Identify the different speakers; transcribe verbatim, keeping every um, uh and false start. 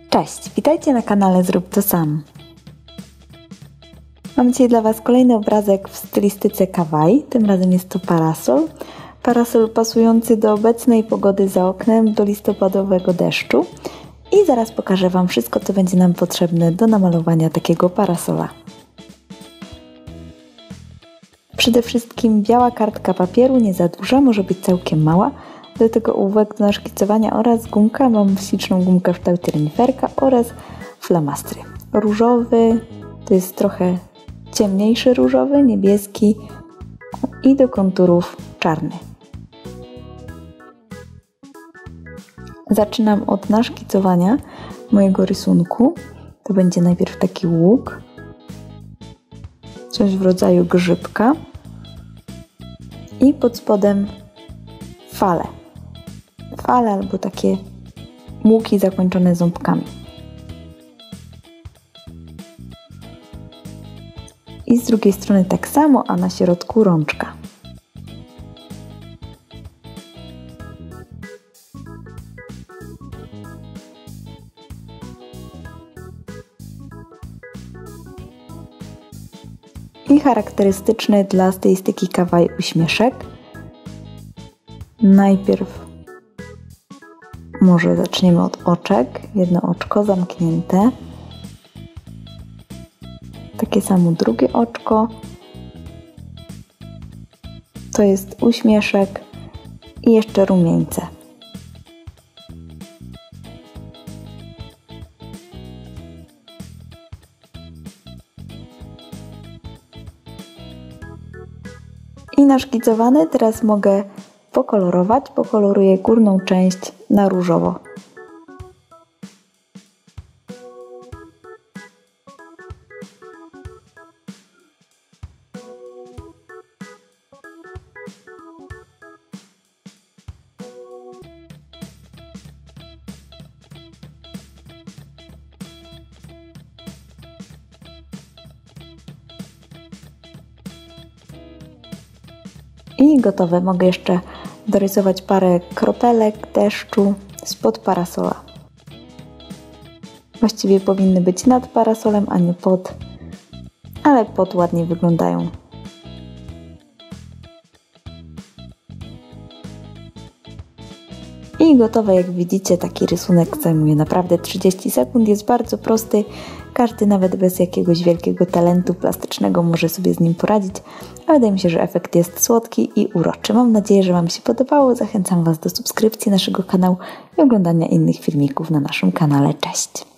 Speaker 1: Cześć, witajcie na kanale Zrób to sam. Mam dzisiaj dla Was kolejny obrazek w stylistyce kawaii, tym razem jest to parasol. Parasol pasujący do obecnej pogody za oknem, do listopadowego deszczu. I zaraz pokażę Wam wszystko, co będzie nam potrzebne do namalowania takiego parasola. Przede wszystkim biała kartka papieru, nie za duża, może być całkiem mała. Do tego ołówek do naszkicowania oraz gumka, mam śliczną gumkę w kształcie reniferka oraz flamastry. Różowy, to jest trochę ciemniejszy różowy, niebieski i do konturów czarny. Zaczynam od naszkicowania mojego rysunku. To będzie najpierw taki łuk, coś w rodzaju grzybka i pod spodem fale. Fale albo takie łuki zakończone ząbkami. I z drugiej strony tak samo, a na środku rączka. I charakterystyczny dla stylistyki kawaii uśmieszek. Najpierw może zaczniemy od oczek. Jedno oczko zamknięte. Takie samo drugie oczko. To jest uśmieszek i jeszcze rumieńce. I naszkicowane teraz mogę pokolorować. Pokoloruję górną część na różowo. I gotowe. Mogę jeszcze dorysować parę kropelek deszczu spod parasola. Właściwie powinny być nad parasolem, a nie pod, ale pod ładnie wyglądają. I gotowe, jak widzicie, taki rysunek zajmuje naprawdę trzydzieści sekund, jest bardzo prosty, każdy nawet bez jakiegoś wielkiego talentu plastycznego może sobie z nim poradzić, a wydaje mi się, że efekt jest słodki i uroczy. Mam nadzieję, że Wam się podobało, zachęcam Was do subskrypcji naszego kanału i oglądania innych filmików na naszym kanale. Cześć!